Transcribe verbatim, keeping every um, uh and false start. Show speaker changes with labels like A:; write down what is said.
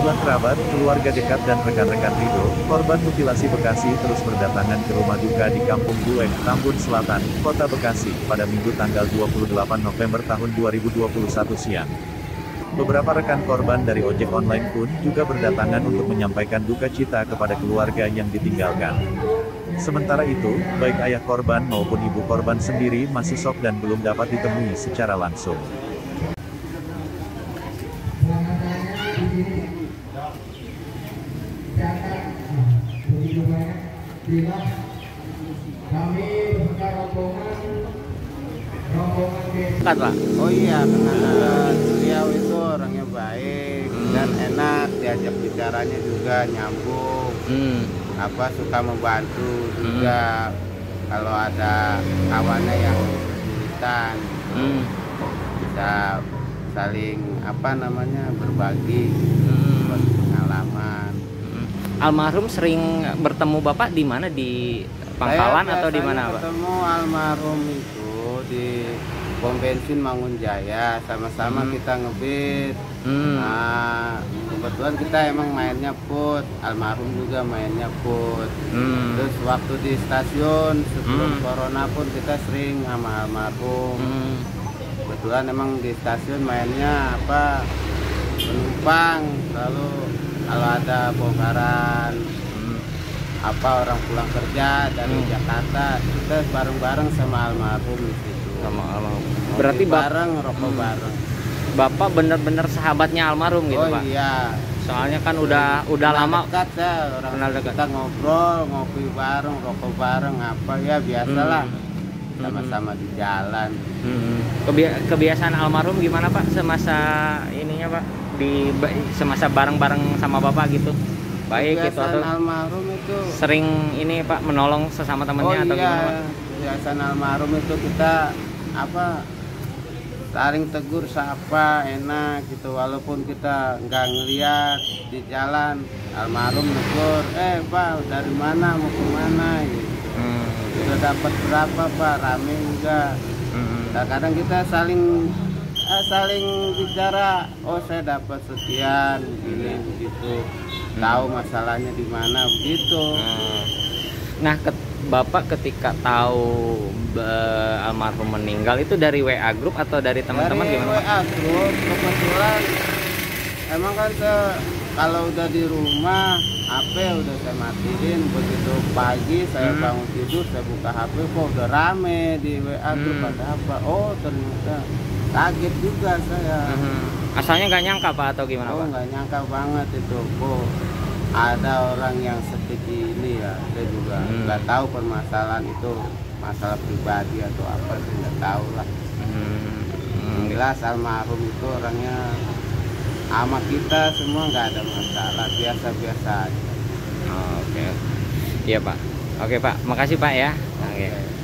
A: Sejumlah kerabat, keluarga dekat dan rekan-rekan Ridho, korban mutilasi Bekasi terus berdatangan ke rumah duka di Kampung Bueng, Tambun Selatan, Kota Bekasi, pada Minggu tanggal dua puluh delapan November tahun dua ribu dua puluh satu siang. Beberapa rekan korban dari ojek online pun juga berdatangan untuk menyampaikan duka cita kepada keluarga yang ditinggalkan. Sementara itu, baik ayah korban maupun ibu korban sendiri masih shock dan belum dapat ditemui secara langsung.
B: Pak. Oh iya, karena beliau itu orangnya baik hmm. dan enak, diajak bicaranya juga nyambung, hmm. apa suka membantu juga hmm. kalau ada kawannya yang kesulitan, hmm. bisa saling apa namanya berbagi hmm. pengalaman.
C: Hmm. Almarhum sering bertemu Bapak di mana, di Pangkalan atau di mana, Pak?
B: Bertemu almarhum itu di pom bensin Mangunjaya, sama-sama hmm. kita ngebit. Hmm. Nah, kebetulan kita emang mainnya put, almarhum juga mainnya put. Hmm. Terus waktu di stasiun sebelum hmm. corona pun kita sering sama almarhum. Hmm. Kebetulan emang di stasiun mainnya apa penumpang, lalu kalau ada bongkaran hmm. apa orang pulang kerja dari hmm. Jakarta, kita bareng-bareng sama almarhum di situ.
C: Sama almarhum. Berarti
B: bareng rokok hmm. bareng.
C: Bapak bener-bener sahabatnya almarhum gitu,
B: oh,
C: Pak?
B: Oh iya.
C: Soalnya kan udah hmm. udah lama
B: dekat ya, orang
C: kenal dekat.
B: Kita ngobrol, ngopi bareng, rokok bareng, apa ya biasalah. Hmm. Sama-sama di jalan.
C: Hmm. Kebi- kebiasaan almarhum gimana, Pak? Semasa ininya, Pak? Di semasa bareng-bareng sama Bapak gitu. Baik gitu atau
B: almarhum itu
C: sering ini, Pak, menolong sesama temannya
B: oh,
C: atau
B: iya.
C: gimana, Pak?
B: Kebiasaan almarhum itu kita apa saling tegur sapa enak gitu, walaupun kita nggak ngeliat di jalan, almarhum tegur, eh Pak dari mana mau kemana gitu. Hmm. Sudah dapat berapa Pak, rame enggak? Hmm. Nah, kadang kita saling eh, saling bicara, oh saya dapat sekian ini begitu, hmm. tahu masalahnya di mana begitu.
C: Hmm. Nah, ke Bapak ketika tahu uh, almarhum meninggal itu dari W A grup atau dari teman-teman gimana?
B: W A grup, kebetulan emang kan saya, kalau udah di rumah H P udah saya matiin, begitu pagi saya hmm. bangun tidur saya buka H P kok udah rame di W A grup, hmm. ada apa? Oh ternyata kaget juga saya.
C: Hmm. Asalnya nggak nyangka Pak atau gimana,
B: oh,
C: Pak?
B: Nggak nyangka banget itu kok ada orang yang seperti ini ya, saya juga nggak hmm. tahu permasalahan itu masalah pribadi atau apa, saya nggak tahu lah. Hmm. Jelas almarhum itu orangnya sama kita semua nggak ada masalah, biasa-biasa aja.
C: Oh, oke, okay. Iya Pak. Oke okay, Pak, makasih Pak ya. Oke. Okay.